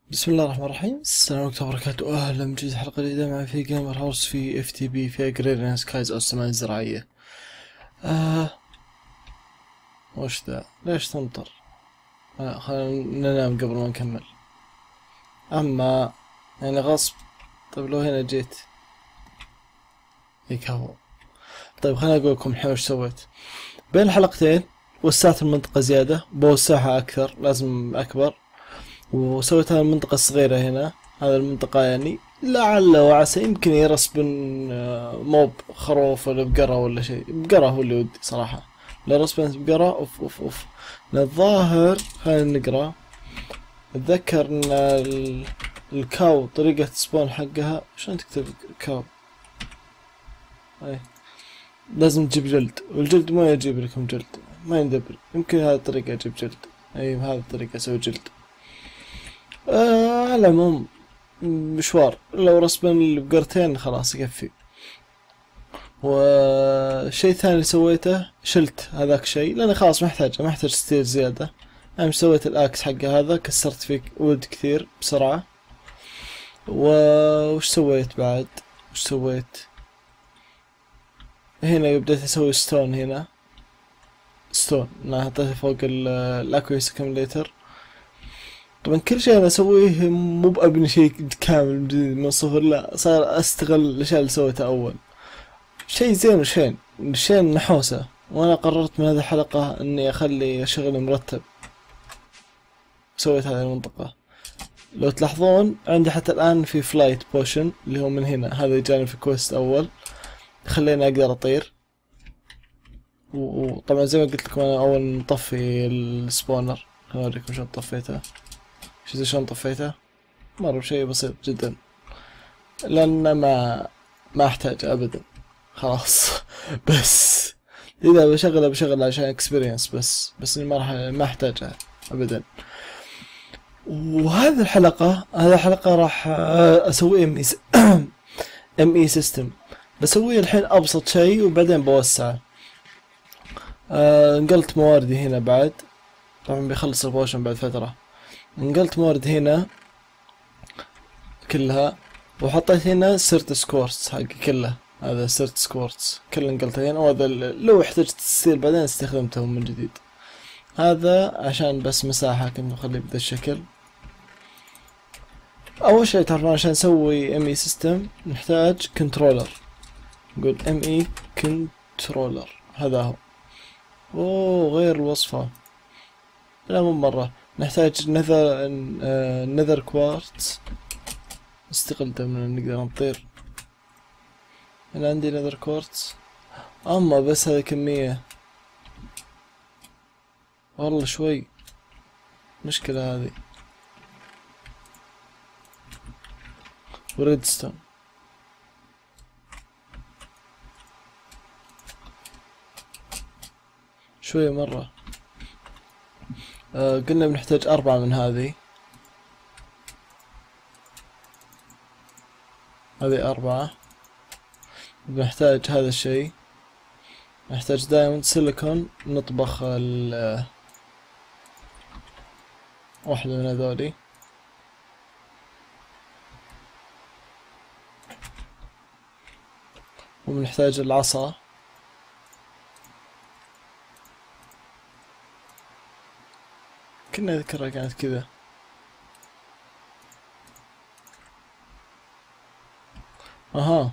بسم الله الرحمن الرحيم. السلام عليكم ورحمة الله وبركاته. أهلا من جديد حلقة جديدة معي في جيمر هاوس في اف تي بي في اجريريان سكايز أو السماء الزراعية. وش ذا؟ ليش تمطر؟ خلينا ننام قبل ما نكمل. أما يعني غصب. طيب لو هنا جيت يكفو. طيب خليني أقول لكم الحين وش سويت. بين الحلقتين وسعت المنطقة زيادة، بوسعها أكثر، لازم أكبر. وسويت هذه المنطقة الصغيرة هنا، هذه المنطقة يعني لعل وعسى يمكن يرسبن موب خروف ولا بقرة ولا شيء. بقرة هو اللي ودي صراحة. لو رسبنت بقرة اوف اوف اوف. الظاهر خلينا نقرا. اتذكر ان الكاو طريقة سبون حقها شلون تكتب كاو؟ اي لازم تجيب جلد، والجلد ما يجيب لكم جلد، ما يندبر. يمكن هذه الطريقة اجيب جلد. اي هذه الطريقة اسوي جلد. على العموم مشوار، لو رسبن البقرتين خلاص يكفي. وشيء ثاني سويته، شلت هذاك الشيء لاني خلاص ما احتاج ستيل زيادة. انا سويت الاكس حقه هذا، كسرت فيه ود كثير بسرعة. وش سويت بعد؟ وش سويت هنا؟ بديت اسوي ستون هنا. ستون انا حطيته فوق الاكويس كوميوليتر. طبعا كل شيء انا اسويه مو بابني شيء كامل من جديد من الصفر، لا صار استغل الاشياء اللي سويتها اول. شيء زين وشين شين نحوسة. وانا قررت من هذه الحلقة اني اخلي شغلي مرتب. سويت هذه المنطقة. لو تلاحظون عندي حتى الان في فلايت بوشن اللي هو من هنا، هذا جاني في كويست اول خليني اقدر اطير. وطبعا زي ما قلت لكم انا اول نطفي السبونر. خليني اوريكم شلون طفيته. شلون طفيته؟ مرة شيء بسيط جدا، لان ما احتاج ابدا. خلاص بس اذا بشغله عشان اكسبيرينس بس اني ما احتاجها ابدا. وهذه الحلقة راح اسوي ام اي سيستم. بسويه الحين ابسط شيء وبعدين بوسعه. نقلت مواردي هنا بعد، طبعا بيخلص البوشن بعد فترة. نقلت موارد هنا كلها، وحطيت هنا سيرت سكورتس حقي كله. هذا سيرت سكورتس كله نقلته هنا، وهذا لو احتجت تصير بعدين استخدمتهم من جديد. هذا عشان بس مساحة كنت مخليه بهذا الشكل. اول شيء تعرفون عشان نسوي ام اي سيستم نحتاج كنترولر. نقول ام اي كنترولر، هذا هو. اوه غير الوصفة، لا مو مرة. نحتاج نذر كوارتز. استغلته من نقدر نطير. انا عندي نذر كوارتز، اما بس هذه كمية والله شوي مشكلة هذه. وريدستون شوية مرة. قلنا بنحتاج 4 من هذه 4. بنحتاج هذا الشيء، نحتاج دايموند سيليكون. نطبخ واحدة من هذولي. وبنحتاج العصا. كنا نذكرها كانت كذا. اها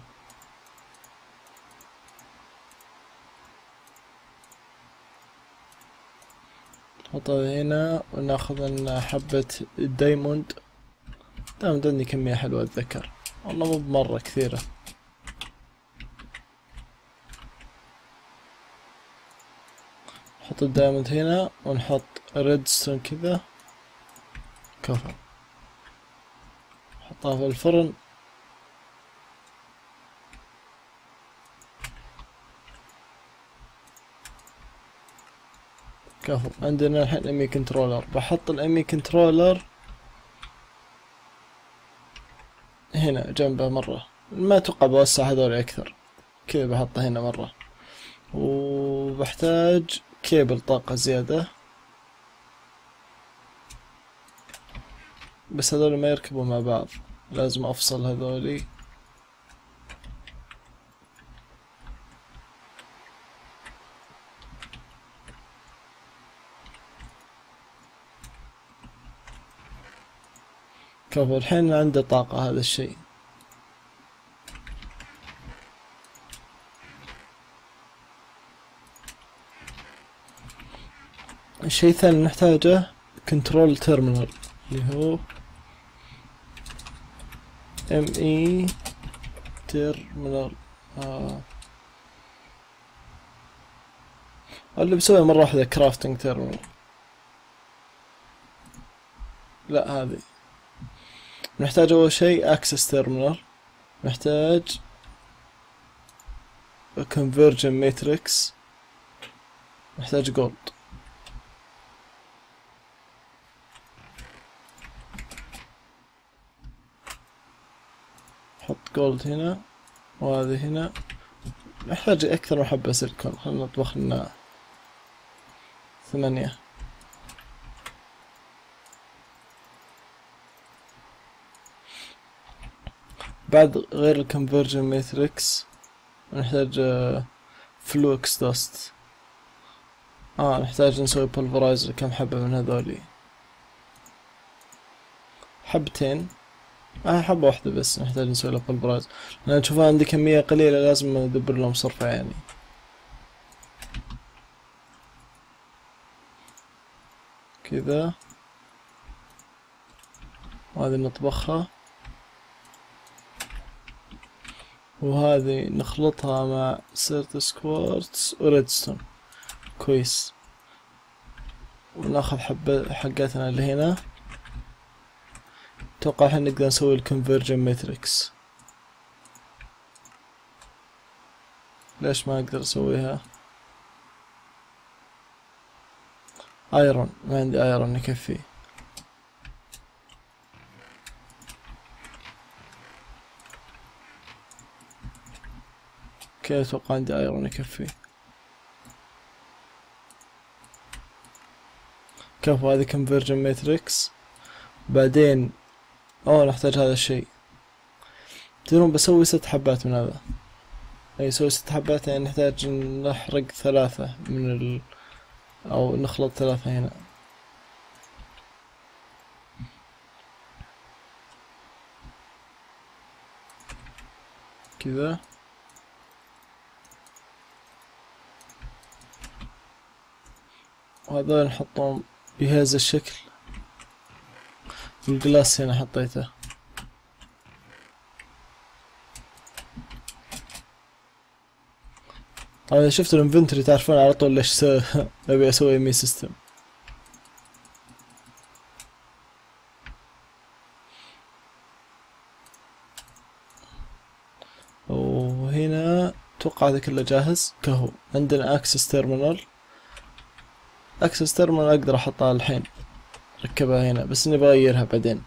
نحطها هنا وناخذ لنا حبة الدايموند. دايموند عندي كمية حلوة اتذكر، والله مو بمرة كثيرة. نحط الدايموند هنا ونحط ريدستون كذا. كفو. نحطها في الفرن. كفو. عندنا الحين امي كنترولر. بحط الامي كنترولر هنا جنبه مرة. ما اتوقع بوسع هذول اكثر، كذا بحطه هنا مرة. وبحتاج كيبل طاقة زيادة. بس هذول ما يركبوا مع بعض، لازم افصل هذولي. كفو، الحين عنده طاقة هذا الشيء. الشيء الثاني نحتاجه كنترول تيرمينال، اللي هو ام اي تيرمينال. اللي بسويه مرة واحدة كرافتنج تيرمينال. لا هذه نحتاج اول شيء اكسس تيرمينال، نحتاج conversion matrix، نحتاج جولد. نحط جولد هنا وهذه هنا. نحتاج اكثر من حبة سيليكون، خلنا نطبخ لنا 8. بعد غير الكونفرجن ماتريكس نحتاج فلوكس داست. نحتاج نسوي بولفرايز لكم حبة من هذولي، حبتين. حبة واحدة بس نحتاج نسوي لها بولفرايز، لأن تشوف عندي كمية قليلة لازم ندبر لهم صرفة يعني. كذا، وهذه نطبخها، وهذه نخلطها مع سيرتس كوارتز وريدستون كويس، وناخذ حبة حقاتنا اللي هنا. اتوقع الحين نقدر نسوي الكونفرجن ماتريكس. ليش ما اقدر اسويها؟ ايرون، ما عندي ايرون يكفي. اوكي، اتوقع عندي ايرون يكفي. كفو، هذه conversion matrix. بعدين نحتاج هذا الشيء. تدرون بسوي 6 حبات من هذا، اي سوي 6 حبات، يعني نحتاج نحرق 3 من او نخلط 3 هنا. كذا، وهذول نحطهم بهذا الشكل. الجلاس هنا حطيته. طبعا اذا شفت الانفنتوري تعرفون على طول ليش ابي اسوي مي سيستم. وهنا اتوقع هذا كله جاهز. كهو عندنا اكسس تيرمينال. اكسس تيرمينال اقدر احطها الحين، ركبها هنا، بس اني بغيرها بعدين.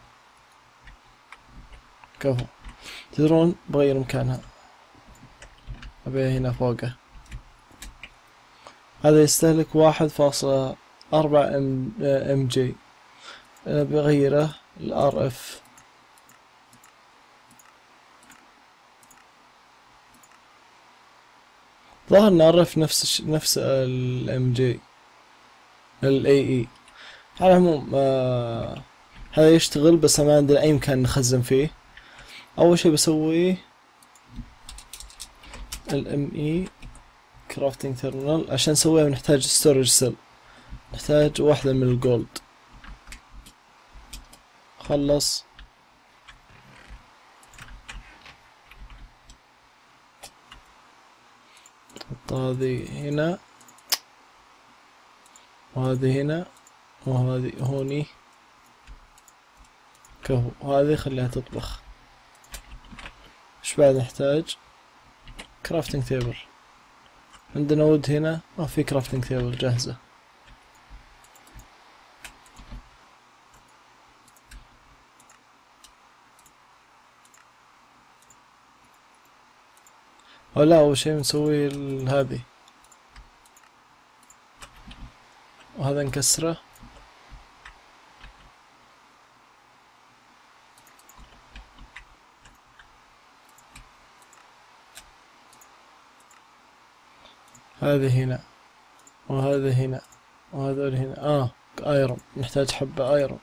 كفو. تدرون بغير مكانها، ابيها هنا فوقه. هذا يستهلك 1.4 ام جي، انا بغيره الار اف. ظاهر ان ار اف نفس الام جي الاي اي. على العموم هذا يشتغل، بس ما عندنا اي مكان نخزن فيه. اول شي بسويه الام اي كرافتنج تيرمينال. عشان نسويها نحتاج ستورج سيل، نحتاج واحدة من الجولد. خلص. نحط هذه هنا، وهذه هنا، وهذه هوني. كهو، وهذه خليها تطبخ. ايش بعد نحتاج؟ كرافتنج تيبل. عندنا وود هنا، في كرافتنج تيبل جاهزة. لا، أول شي بنسوي هذه، وهذا نكسره. هذه هنا وهذا هنا وهذول هنا. ايرون، نحتاج حبة ايرون.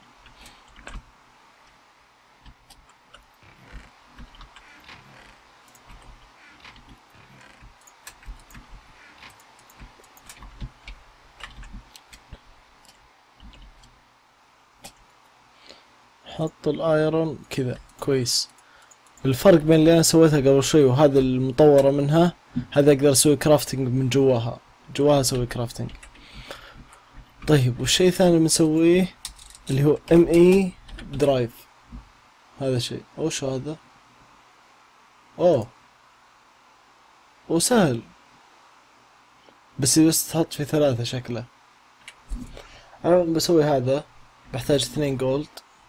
حط الايرون كذا كويس. الفرق بين اللي انا سويتها قبل شوي وهذا المطورة منها، هذا اقدر اسوي كرافتنج من جواها اسوي كرافتنج. طيب والشيء الثاني اللي بنسويه اللي هو ME درايف. هذا شيء وش هذا؟ وسهل، بس تحط في 3 شكله. انا بسوي هذا، بحتاج 2 جولد.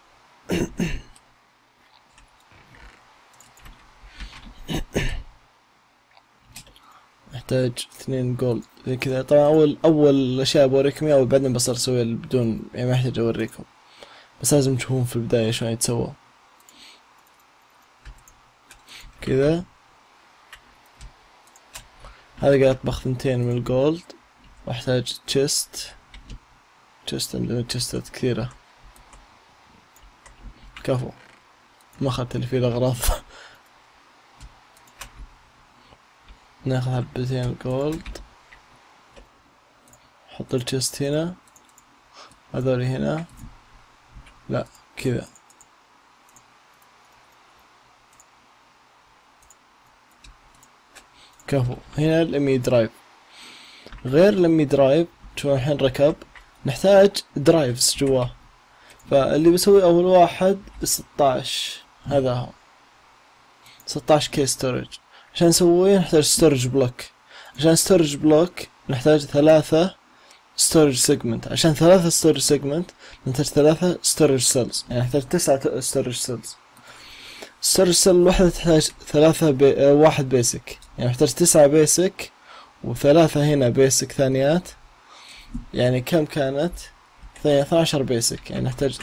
محتاج 2 جولد زي كذا. طبعا اول اشياء بوريكم اياها وبعدين بصير اسويها بدون، يعني ما يحتاج اوريكم، بس لازم تشوفون في البداية شلون يتسوى كذا. هذا قاعد اطبخ 2 من الجولد، واحتاج تشست. عندنا تشستات كثيرة. كفو، ما اخذت اللي فيه الاغراض. ناخذ حبتين الجولد، حط التشست هنا، هذول هنا، لا كذا. كفو. هنا الامي درايف. غير الامي درايف شو الحين ركب، نحتاج درايفز جواه. فاللي بسوي اول واحد 16، هذا هو 16 كي ستورج. عشان نسويه نحتاج ستورج بلوك. عشان ستورج بلوك نحتاج 3 ستورج سيجمنت. عشان 3 ستورج سيجمنت نحتاج 3 ستورج سيلز، يعني نحتاج 9 ستورج سيلز. ستورج سيل الواحدة تحتاج 3 واحد بيسك، يعني نحتاج 9 بيسك و3 هنا بيسك ثانيات. يعني كم كانت؟ 12 بيسك، يعني نحتاج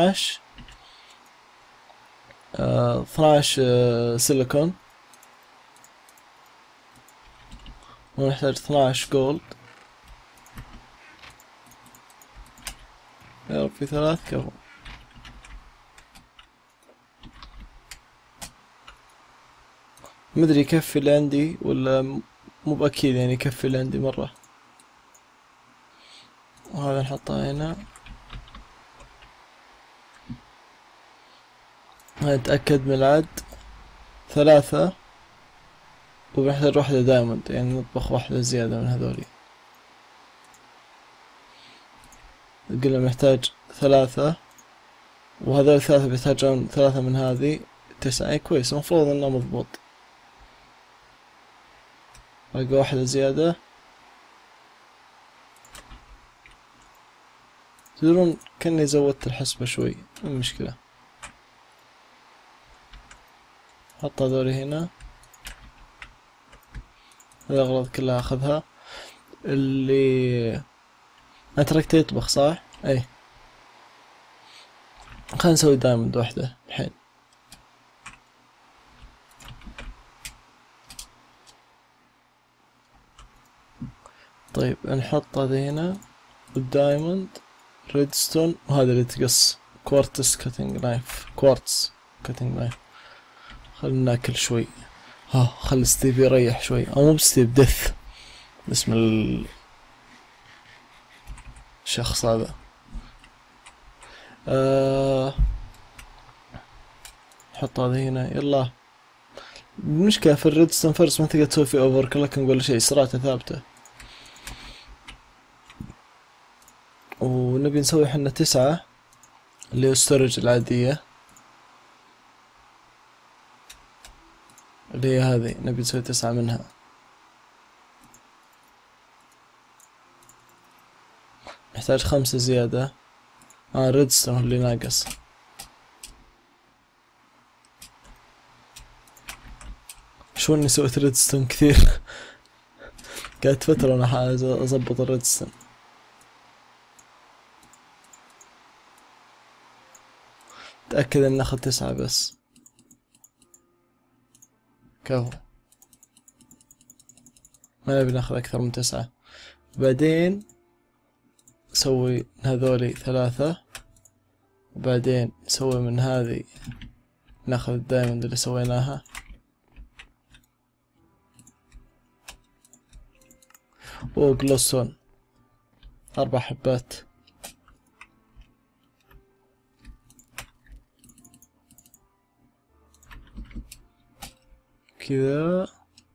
12 سيليكون، ونحتاج 12 جولد. يا رب في 3 كفو. مدري يكفي اللي عندي ولا مو بأكيد، يعني يكفي اللي عندي مرة. وهذا نحطه هنا. نتأكد من العد 3، وبنحتاج 1 دايموند، يعني نطبخ 1 زيادة من هذولي. قلنا بنحتاج 3، وهذول 3 بيحتاجون 3 من هذه 9. اي كويس، المفروض انه مضبوط. باقي 1 زيادة. تدرون كأني زودت الحسبة شوي، مو مشكلة. حط هذولي هنا، الأغراض كلها أخذها. اللي أنا تركته يطبخ صح؟ أي، خلينا نسوي دايموند 1 الحين. طيب نحط هذا هنا، والدايموند ريدستون، وهذا اللي تقص كوارتز كاتنج نايف. خلينا ناكل شوي. خلي ستيف يريح شوي، او مو ستيف، ديث اسم الشخص هذا. نحط هذا هنا. يلا، المشكلة في الريدستون فيرس ما تقدر تسوي فيه اوفر كلوكينج ولا شيء، سرعته ثابتة. ونبي نسوي حنا 9 اللي هو ستورج العادية، اللي هي هذه، نبي نسوي 9 منها. نحتاج 5 زيادة. ريدستون اللي ناقص. شو اني سويت ريدستون كثير. قعدت فترة انا اضبط الريدستون. تأكد ان ناخذ 9 بس. كفو. ما نبي ناخذ أكثر من 9. بعدين نسوي هذولي 3، وبعدين نسوي من هذه ناخذ الدايموند اللي سويناها، وجلوستون 4 حبات. كذا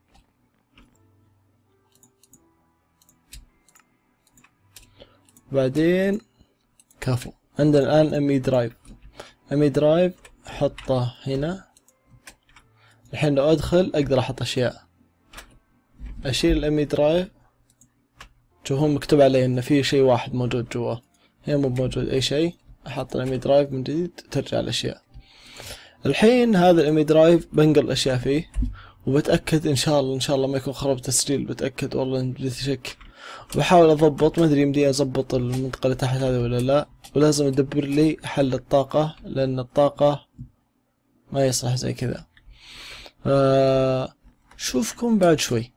بعدين كفو. عندنا الآن امي درايف. امي درايف احطه هنا. الحين لو ادخل اقدر احط اشياء. اشيل الامي درايف، شوفون مكتوب عليه ان في شيء واحد موجود جوا، هنا مو موجود اي شيء. احط الامي درايف من جديد ترجع الاشياء. الحين هذا الامي درايف بنقل الاشياء فيه، وبتأكد ان شاء الله ما يكون خرب تسجيل. بتأكد والله ان بديت شك، وبحاول اضبط. ما ادري يمدي اضبط المنطقة اللي تحت هذه ولا لا، ولازم ادبر لي حل الطاقة، لان الطاقة ما يصلح زي كذا. شوفكم بعد شوي.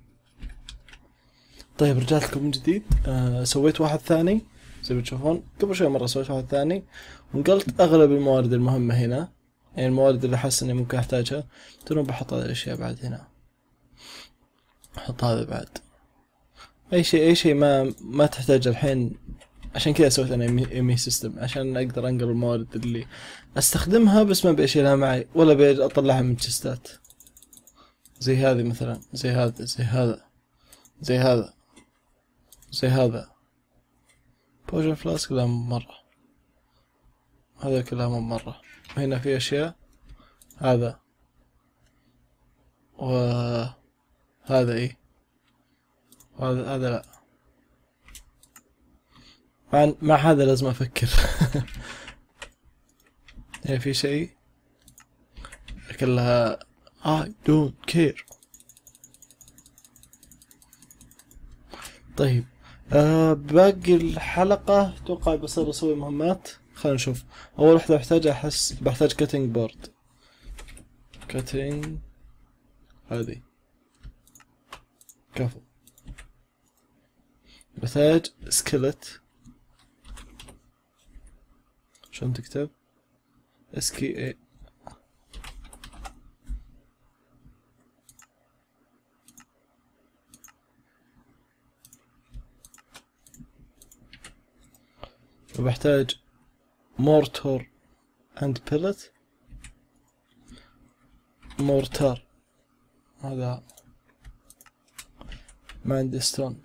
طيب رجعت لكم من جديد. سويت واحد ثاني زي ما تشوفون. قبل شوي مرة سويت واحد ثاني، ونقلت اغلب الموارد المهمة هنا، يعني الموارد اللي احس اني ممكن احتاجها. ترون بحط هذه الاشياء بعد هنا، احط هذا بعد. اي شيء ما تحتاج الحين. عشان كذا سويت انا ايمي سيستم، عشان اقدر انقل الموارد اللي استخدمها، بس ما بشيلها معي ولا بطلعها من تشستات. زي هذه مثلا، زي هذا، زي هذا، زي هذا، زي هذا. بوشن فلاسك لا مو مرة، هذا كلها مو مرة. وهنا في اشياء، هذا وهذا ايه، هذا لا. مع هذا لازم افكر. هنا في شيء كلها I don't care. طيب باقي الحلقة اتوقع بصير اسوي مهمات. خلينا نشوف. اول وحدة بحتاج كاتينج بورد. كاتينج هذه كفو. بحتاج سكيلت. شلون تكتب؟ SKA. وبحتاج مورتور اند بيلت. مورتار هذا ما عندي ستون.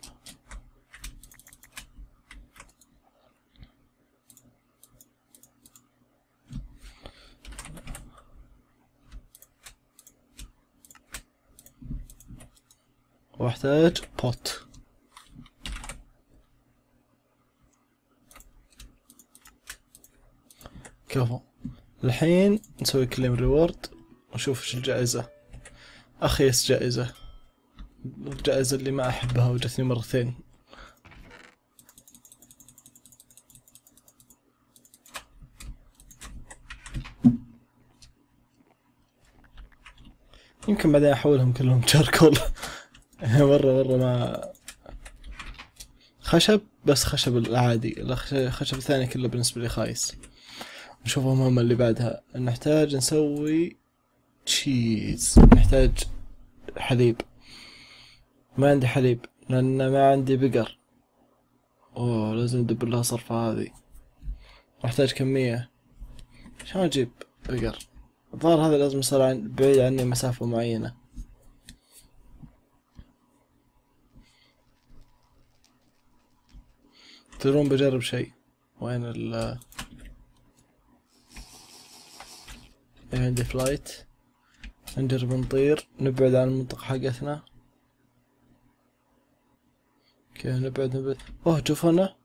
واحتاج بوت. كفو. الحين نسوي كليم ريورد ونشوف ايش الجائزة. اخيس جائزة، الجائزة اللي ما احبها وجتني مرتين. يمكن بعدين احولهم كلهم شاركول. مرة ما خشب، بس خشب العادي. الخشب الثاني كله بالنسبة لي خايس. نشوف المهمة اللي بعدها. نحتاج نسوي تشيز. نحتاج حليب. ما عندي حليب لان ما عندي بقر. اوه لازم ندبر لها صرفة هذه. نحتاج كمية. شلون اجيب بقر؟ الظاهر هذا لازم يصير بعيد عني مسافة معينة. تدرون بجرب شيء. وين عندي فلايت. نجرب نطير، نبعد عن المنطقة حقتنا. كيف نبعد. اوه شوفونا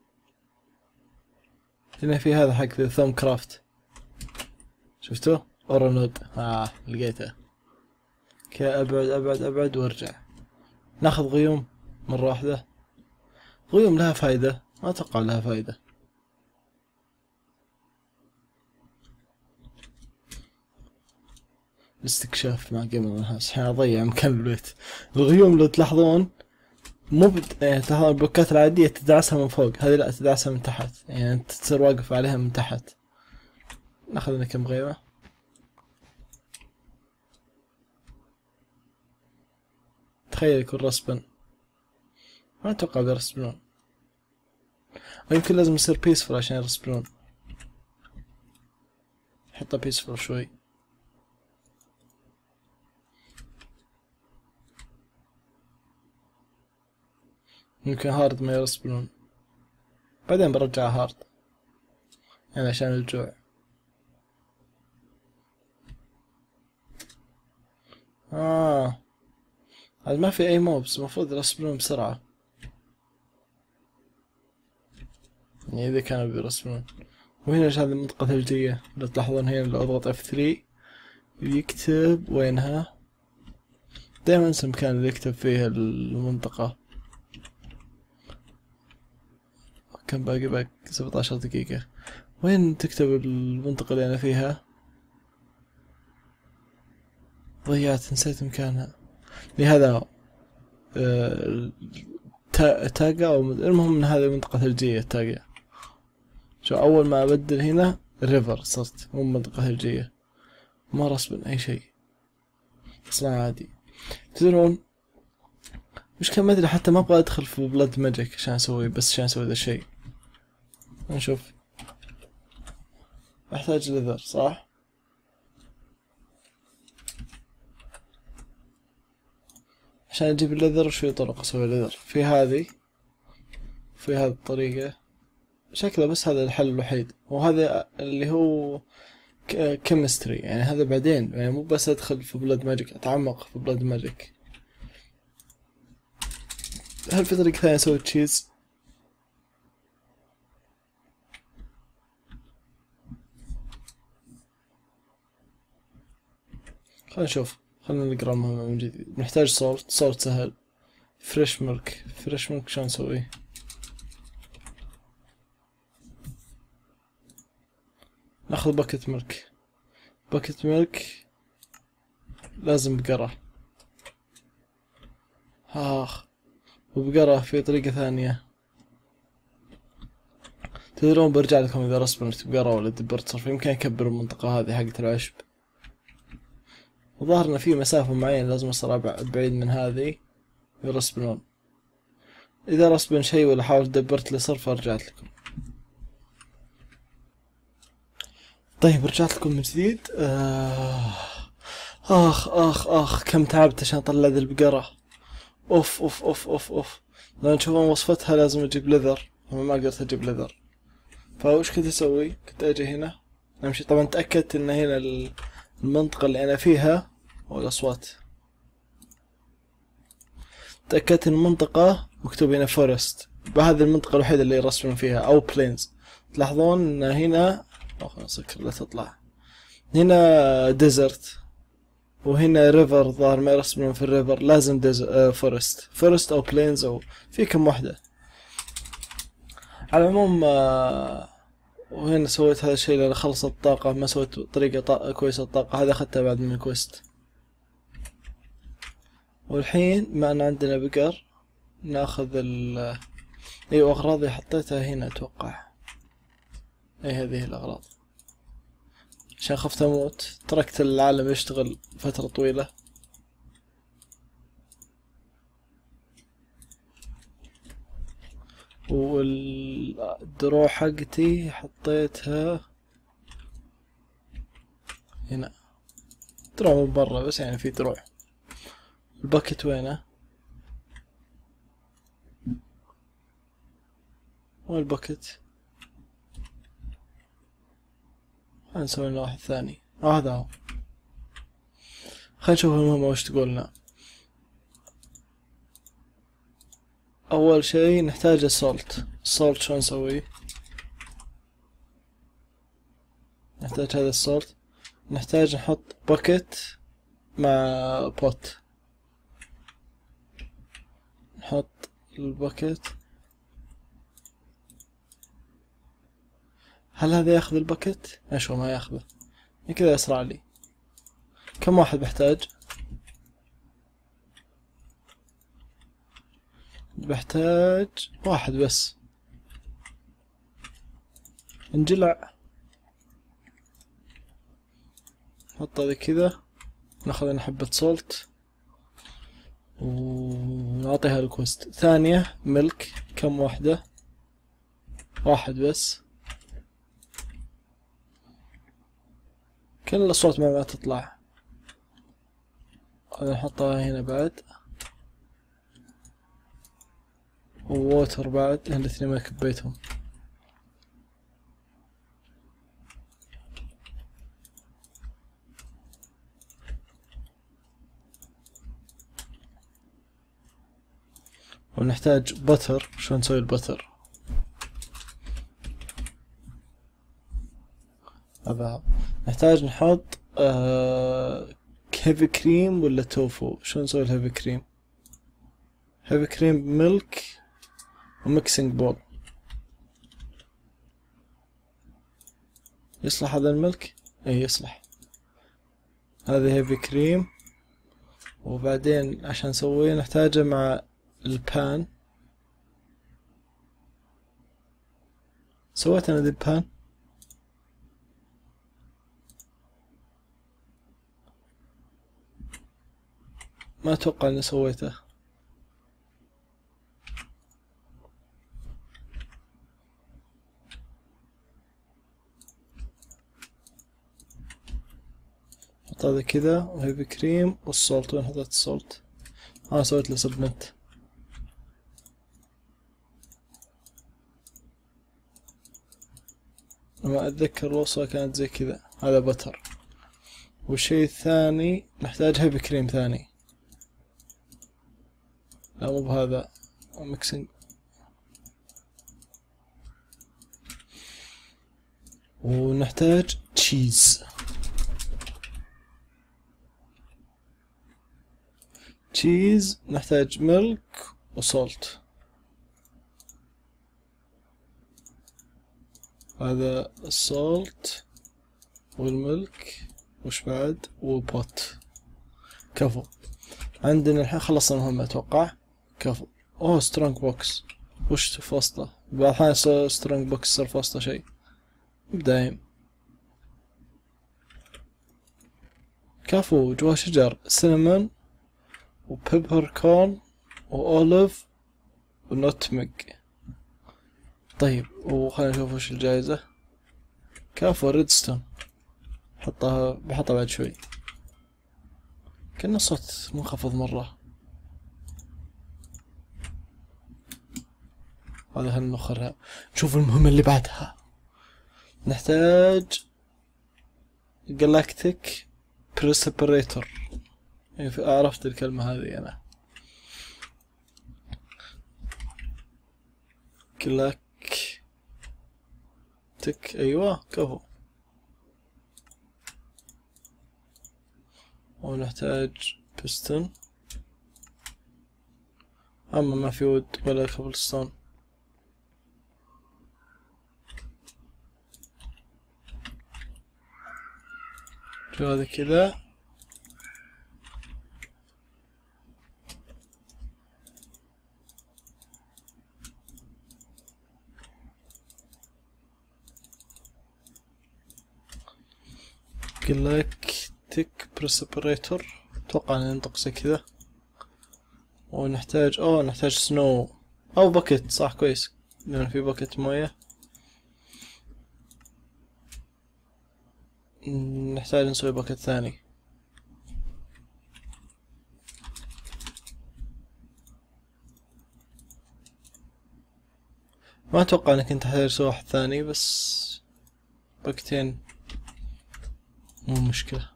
هنا في هذا حق ثوم كرافت. شفتوه؟ اورونود. لقيته. كيف ابعد وارجع. ناخذ غيوم مرة واحدة. غيوم لها فايدة؟ ما اتوقع لها فايدة. الاستكشاف مع جيم الناس. الحين اضيع مكان البيت. الغيوم لو تلاحظون مو يعني تلاحظون البلوكات العادية تدعسها من فوق، هذه لا تدعسها من تحت، يعني انت تصير واقف عليها من تحت. ناخذ لنا كم غيمة. تخيل يكون رسبن، ما اتوقع بيرسبنون، ويمكن لازم يصير بيسفل عشان يرسبنون. حطه بيسفل شوي. يمكن هارد ما يرسبنون، بعدين برجع هارد يعني عشان الجوع. هذا ما في اي موبس، المفروض يرسبنون بسرعة يعني اذا كانوا بيرسبنون. وهنا هذه المنطقة ثلجية، لو تلاحظون هنا لو اضغط F3 يكتب وينها. دائما انسى المكان اللي يكتب فيه المنطقة. كم باقي 17 دقيقة. وين تكتب المنطقة اللي انا فيها؟ ضيعت، نسيت مكانها. لهذا تاقة او المهم ان هذه منطقة ثلجية تاقة. شو اول ما ابدل هنا ريفر صرت مو منطقة ثلجية، ما رسبن اي شيء اصلا عادي. تدرون مشكلة ما ادري، حتى ما ابغى ادخل في بلاد ماجيك عشان اسوي، بس عشان اسوي ذا الشيء. نشوف. احتاج ليذر صح؟ عشان اجيب الليذر وش في طرق اسوي ليذر؟ في هذه، في هذه الطريقة شكله، بس هذا الحل الوحيد، وهذا اللي هو كيمستري يعني. هذا بعدين يعني مو بس ادخل في بلاد ماجيك، اتعمق في بلاد ماجيك. هل في طريقة ثانية اسوي تشيز؟ خلينا نشوف، خلينا نقرا المهمة من جديد. نحتاج صورت سهل. فريش ميلك شلون نسويه؟ ناخذ باكت ميلك لازم بقرة. وبقرة في طريقة ثانية. تدرون برجع لكم اذا رسبنت بقرة ولا دبرت صرف، يمكن اكبر المنطقة هذه حقت العشب. وظهرنا في مسافة معينة لازم اصير بعيد من هذه يرسبنون. اذا رسبن شيء ولا حاولت دبرت لي صرف رجعت لكم. طيب رجعت لكم من جديد. اخ كم تعبت عشان اطلع ذي البقرة. اوف. لو تشوفون وصفتها لازم اجيب ليذر، انا ما قدرت اجيب ليذر. فوش كنت اسوي؟ كنت اجي هنا امشي. طبعا تأكدت ان هنا المنطقة اللي انا فيها، والاصوات، تأكدت ان المنطقة مكتوب هنا فورست، بهذه المنطقة الوحيدة اللي يرسمون فيها، او بلينز. تلاحظون ان هنا سكر لا تطلع، هنا ديزرت، وهنا ريفر. ظاهر ما يرسمون في الريفر، لازم فورست او بلينز، او في كم واحدة. على العموم وهنا سويت هذا الشيء لأن خلصت الطاقة، ما سويت طريقة كويسة الطاقة، هذا أخذتها بعد من الكويست. والحين ما أن عندنا بقر ناخذ أيوة أغراضي حطيتها هنا أتوقع. أي هذه الأغراض عشان خفت أموت، تركت العالم يشتغل فترة طويلة. والدروع حقتي حطيتها هنا. دروع من برا بس يعني في دروع. الباكت وينه؟ وين الباكت؟ خلينا نسوي لنا واحد ثاني. هذا هو. خلينا نشوف المهمة وش تقولنا. أول شيء نحتاج السولت شلون نسويه؟ نحتاج هذا السولت، نحتاج نحط باكت مع بوت. نحط الباكت. هل هذا ياخذ الباكت؟ ايش هو ما ياخذه؟ كذا اسرع لي. كم واحد بحتاج؟ بحتاج واحد بس. انجلع. نحط هذه كذا، ناخذ لنا حبة سولت ونعطيها الكوست. ثانية ملك، كم واحدة؟ واحد بس. كل الأصوات ما تطلع. هذا نحطها هنا بعد، ووتر بعد، لأن الاثنين ما كبيتهم. ونحتاج بتر. شلون نسوي البتر؟ هذا نحتاج نحط هيفي كريم ولا توفو؟ شلون نسوي الهيفي كريم؟ هيفي كريم ميلك وميكسينج بول. يصلح هذا الملك؟ اي يصلح. هذه هيفي كريم، وبعدين عشان نسويه نحتاجه مع البان. سويت انا ذي البان؟ ما اتوقع اني سويته. حط هذا كذا وهيفي كريم والسولت. وين حطيت السولت؟ انا سويت له سبمنت. ما اتذكر الوصفة كانت زي كذا. هذا بتر. والشيء الثاني نحتاج هيفي كريم ثاني. لا مو بهذا، ميكسينج. ونحتاج تشيز. تشيز نحتاج ملك وسولت. هذا السولت والملك، وش بعد؟ وبوت. كفو. عندنا الحين خلصنا المهمة اتوقع. كفو. اوه سترونج بوكس. وش في وسطه؟ بعض الأحيان سترونج بوكس صار في وسطه شيء دايم. كفو. جوا شجر سينمون وبيبر كورن وأوليف ونوتمج. طيب وخلينا نشوف وش الجائزة. كفو ريدستون. بحطها بعد شوي. كأنه الصوت منخفض مرة. هذا خلينا نخرها. نشوف المهمة اللي بعدها. نحتاج جلاكتيك بريسبريتور. عرفت الكلمة هذه أنا. جلاكتيك. أيوة كفو. ونحتاج بستون. أما ما في ود ولا كابلستون. شو هذا كذا. جلاكتيك بريسبريتور. اتوقع ان ينطق زي كذا. ونحتاج نحتاج سنو او باكيت. صح كويس لان في باكيت موية. نحتاج نسوي باكيت ثاني. ما اتوقع انك انت تحتاج تسوي واحد ثاني، بس باكتين مو مشكلة.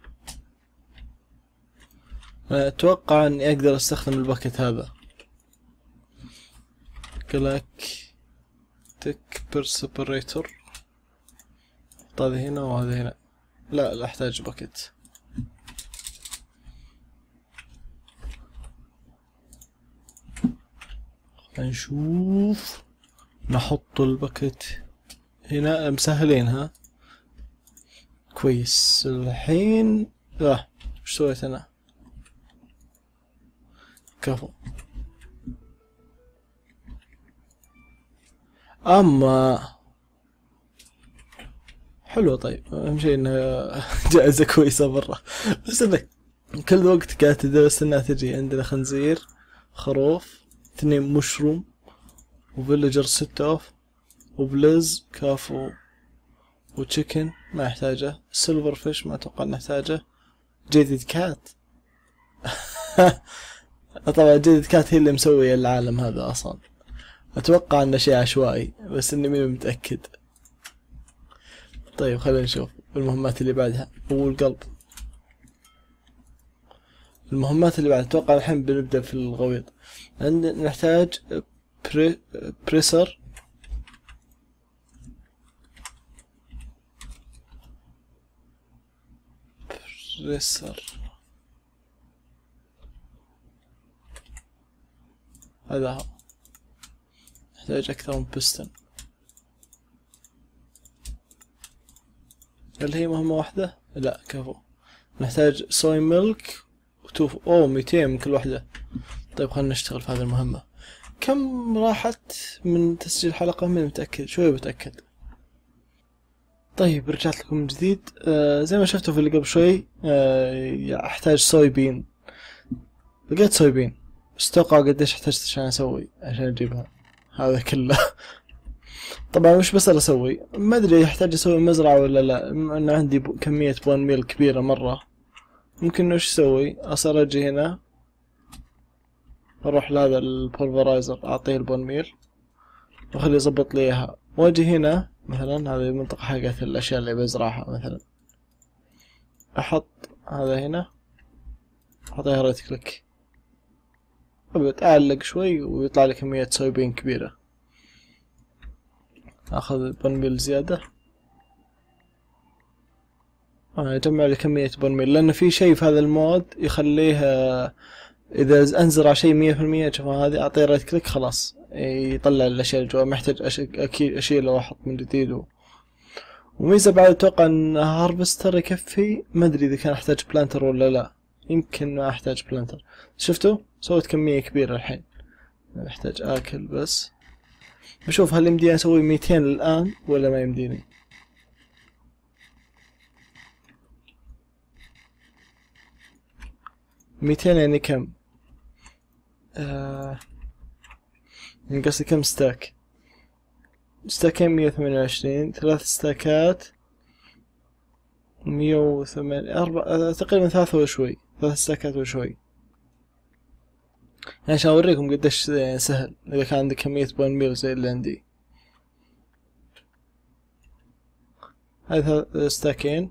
اتوقع اني اقدر استخدم الباكت هذا. جلاكتيك بريسبريتور. حط هذا هنا وهذا هنا. لا احتاج باكت. نشوف. نحط الباكت هنا. مسهلين ها كويس. الحين وش سويت أنا؟ كفو. أما حلو. طيب أهم شيء إنه جائزة كويسة برا. بس إنك كل وقت قاعد تدرس إنها تجي. عندنا خنزير، خروف، 2 مشروم، وفيلجر 6 أوف، وبليز كافو، وتشيكن ما يحتاجه، سيلفر فيش ما أتوقع نحتاجه، جيدد كات. طبعا جيدد كات هي اللي مسوية العالم هذا أصلا. أتوقع إنه شيء عشوائي بس إني ماني متأكد. طيب خلينا نشوف المهمات اللي بعدها. والقلب. المهمات اللي بعدها أتوقع الحين بنبدأ في الغويط. نحتاج بريسر، هذا هو. نحتاج أكثر من بستن. هل هي مهمة واحدة؟ لا كفو. نحتاج صويا ميلك وتوفو. أوه 200 من كل واحدة. طيب خلنا نشتغل في هذه المهمة. كم راحت من تسجيل حلقة؟ ماني متأكد، شوي بتأكد. طيب رجعت لكم من جديد. زي ما شفتوا في اللي قبل شوي احتاج صوي بين. لقيت صوي بين بس توقعوا قديش احتاجت عشان اسوي عشان اجيبها هذا كله. طبعا مش بس اسوي، ما ادري يحتاج اسوي مزرعة ولا لا. انه عندي كمية بون ميل كبيرة مرة. ممكن وش اسوي؟ اصير اجي هنا، اروح لهذا البولفرايزر اعطيه البون ميل واخليه يضبط لي اياها، واجي هنا مثلا هذه المنطقة حقت الاشياء اللي بزرعها. مثلا احط هذا هنا، اعطيها رايت كليك، ابد اعلق شوي ويطلع لي كمية صويبين كبيرة. اخذ البون ميل زيادة، اجمع لي كمية بون ميل، لان في شيء في هذا المود يخليه اذا انزرع شيء 100%. شوفوا هذه اعطيه رايت كليك خلاص يطلع الاشياء اللي جوا، محتاج اكيد اشيل واحط من جديد. وميزة بعد اتوقع ان هارفستر يكفي. ما ادري اذا كان احتاج بلانتر ولا لا، يمكن ما احتاج بلانتر. شفتوا سويت كمية كبيرة الحين، محتاج اكل بس. بشوف هل يمديني اسوي 200 الان ولا ما يمديني. ميتين يعني كم؟ من قصدي كم ستاك؟ ستاكين 128، 3 ستاكات 108، تقريبا 3 وشوي، 3 ستاكات وشوي. عشان اوريكم قديش سهل اذا كان عندك كمية بون ميل زي اللي عندي. هذا ستاكين،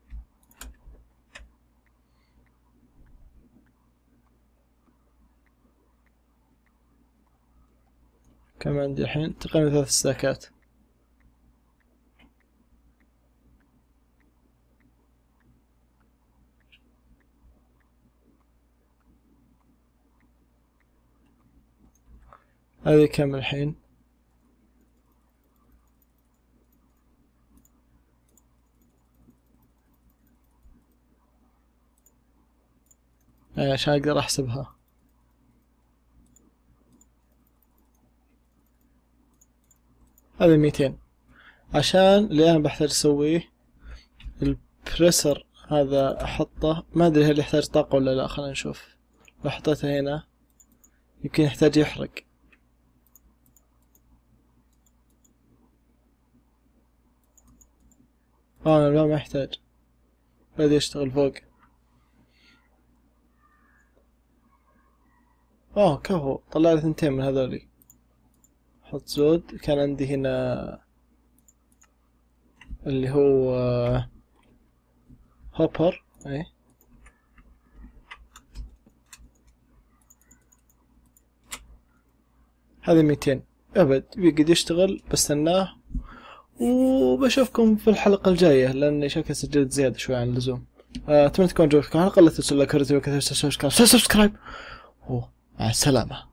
كم عندي الحين؟ تقريبا 3 ستاكات. هذه كم الحين؟ عشان اقدر احسبها. هذه 200. عشان اللي انا بحتاج اسويه البريسر هذا احطه، ما ادري هل يحتاج طاقة ولا لا. خلينا نشوف. لو حطيته هنا يمكن يحتاج يحرق. لا ما يحتاج، بدي يشتغل فوق. كفو، طلع لي 2 من هذولي. حط زود. كان عندي هنا اللي هو هوبر. اي هذه 200 ابد بيقعد يشتغل. بستناه وبشوفكم في الحلقة الجاية، لاني شكلي سجلت زيادة شوي عن اللزوم. اتمنى تكون عجبتكم الحلقة. لا تنسوا لايك وكذا سبسكرايب. مع السلامة.